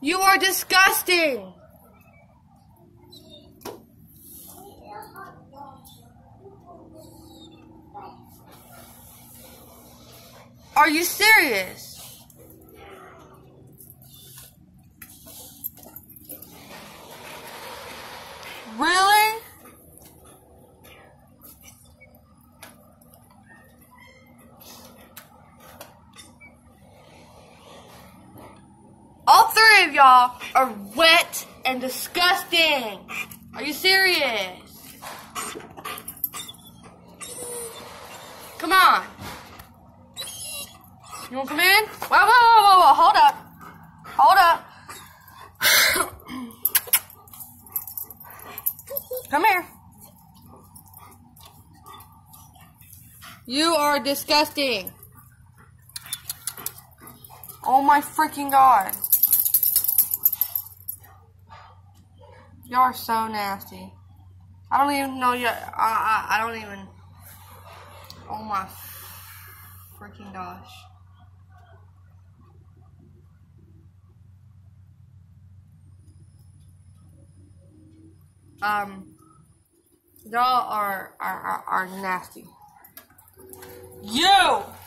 You are disgusting. Are you serious? Really? All three of y'all are wet and disgusting. Are you serious? Come on. You wanna come in? Whoa, whoa, whoa, whoa, whoa. Hold up. Hold up. Come here. You are disgusting. Oh my freaking God. Y'all are so nasty. I don't even know you. I don't even. Oh my freaking gosh. Y'all are nasty. You!